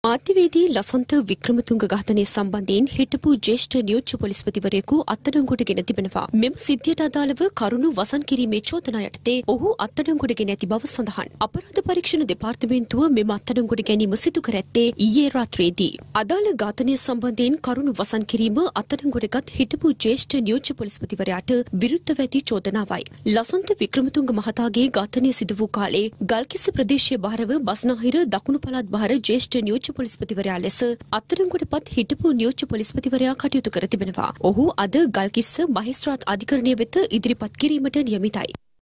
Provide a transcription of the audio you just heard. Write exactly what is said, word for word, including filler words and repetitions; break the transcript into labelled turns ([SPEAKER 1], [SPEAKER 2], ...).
[SPEAKER 1] ආත්‍යවේදී ලසන්ත වික්‍රමතුංග ඝාතනය සම්බන්ධයෙන් හිටපු ජ්‍යෙෂ්ඨ නියෝජ්‍ය පොලිස්පතිවරයෙකු අත්අඩංගුවට ගෙන තිබෙනවා. මෙම සිද්ධියට අදාළව කරුණු වසන් කිරීමේ චෝදනා යටතේ ඔහු අත්අඩංගුවට ගෙන ඇති බව සඳහන්. අපරාධ පරීක්ෂණ දෙපාර්තමේන්තුව මෙම අත්අඩංගුවට ගැනීම සිදු කර ඇත්තේ ඊයේ රාත්‍රියේදී. අදාළ ඝාතනය සම්බන්ධයෙන් කරුණු වසන් කිරීම අත්අඩංගුවටගත් හිටපු ජ්‍යෙෂ්ඨ නියෝජ්‍ය පොලිස්පතිවරයාට විරුද්ධව ඇති චෝදනාවයි. ලසන්ත වික්‍රමතුංග මහතාගේ ඝාතනය සිදු වූ කාලේ ගල්කිස්ස ප්‍රදේශයේ බහරව බස්නාහිර දකුණු පළාත් බහර ජ්‍යෙෂ්ඨ නියෝජ්‍ය පොලිස්පතිවරයා ලෙස අත්අඩංගුවටපත් හිටපු නියෝජ්‍ය පොලිස්පතිවරයා කටයුතු කර තිබෙනවා. ඔහු අද ගල්කිස්ස මහේස්ත්‍රාත් අධිකරණය වෙත ඉදිරිපත් කිරීමට නියමිතයි.